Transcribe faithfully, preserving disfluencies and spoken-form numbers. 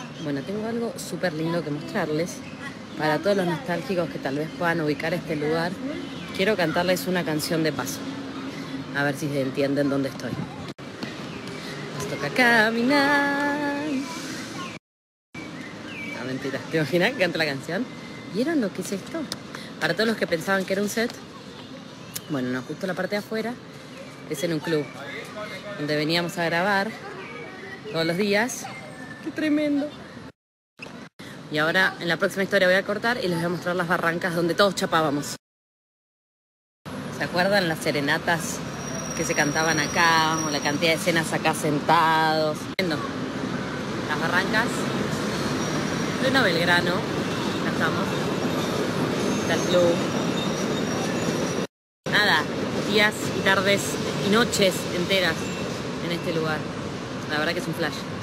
Bueno, tengo algo súper lindo que mostrarles. Para todos los nostálgicos que tal vez puedan ubicar este lugar, quiero cantarles una canción de paso. A ver si se entienden dónde estoy. Nos toca caminar. No, mentira. ¿Te imaginas que canta la canción? ¿Vieron lo que es esto? Para todos los que pensaban que era un set, bueno, no, justo la parte de afuera es en un club donde veníamos a grabar todos los días. ¡Qué tremendo! Y ahora en la próxima historia voy a cortar y les voy a mostrar las barrancas donde todos chapábamos. ¿Se acuerdan las serenatas que se cantaban acá? O la cantidad de escenas acá sentados. Las barrancas. Pleno Belgrano. Acá estamos. Está el club. Nada, días y tardes y noches enteras en este lugar. La verdad que es un flash.